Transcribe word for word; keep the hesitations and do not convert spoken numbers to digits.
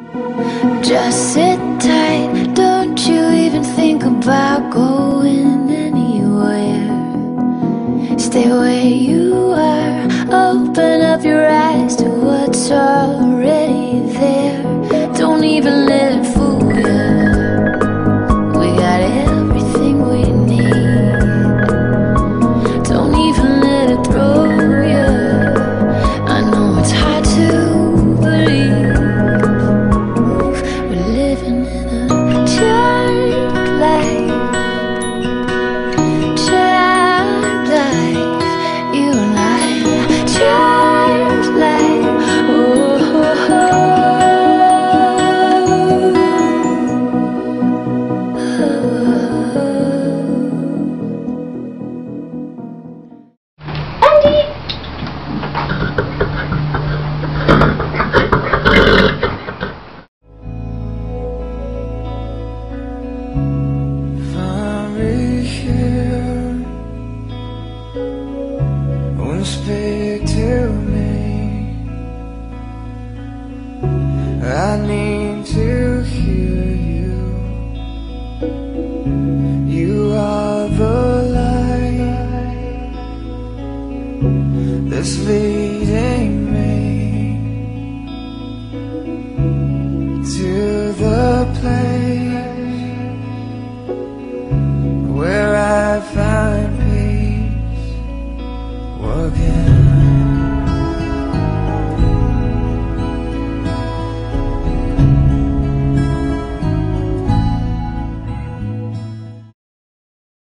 Just sit tight, don't you even think about going anywhere. Stay where you are, open up your eyes to what's already there. Don't even let it fool you. We got everything we need. Don't even let it throw you. I know it's hard to believe. We're living in a child life, child life. You and I, child life. Oh, oh, oh. Undee! Sorry here, won't speak to me. I need to hear you. You are the light that's leading me.